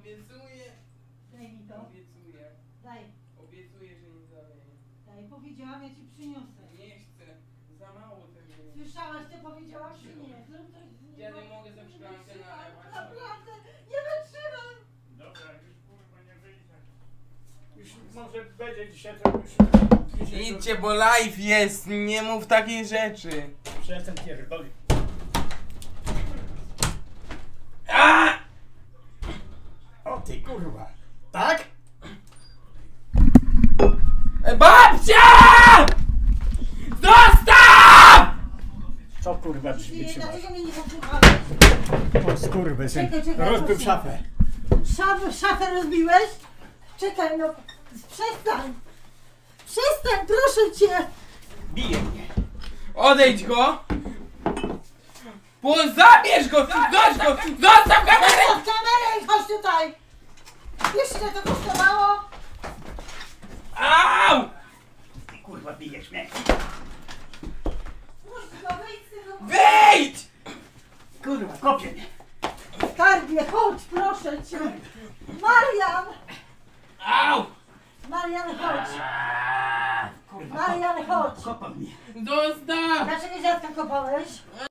Obiecuję. Daj mi to. Obiecuję. Daj. Obiecuję, że nie zaleję. Daj, powiedziałam, ja ci przyniosę. Nie chcę. Za mało tego. Słyszałaś, co powiedziałam, czy nie? Zrób coś z nim. Ja nie mogę za szklankę nalewać. Naprawdę, nie wytrzymam. Dobra, już kurwa nie wyjdzie. Już może będzie dzisiaj to już... Idźcie, bo live jest. Nie mów takiej rzeczy. Przestań pierdolić. A! O ty kurwa. Tak? Babcia! Zostaw! Co kurwa Nie, drzwi trzymasz? dlaczego mnie nie posłuchałeś? O skurwysyn. Czekaj, Rozbił proszę. szafę. Szafę rozbiłeś? Czekaj, no. Przestań. Przestań, proszę cię. Bije mnie. Odejdź go! Zabierz go! Zostaw go! Zostaw kamerę! Zostaw kamerę i chodź tutaj. Wiesz, ile to kosztowało? Au! Ty kurwa bijesz mnie. Puść go, wyjdź z tego. Wyjdź! Kurwa kopie mnie. Skarbie, chodź, proszę cię. Marian! Au! Marian, chodź. Kurwa Marian, chodź. kopa mnie. Zostaw! Dlaczego dziadka kopałeś?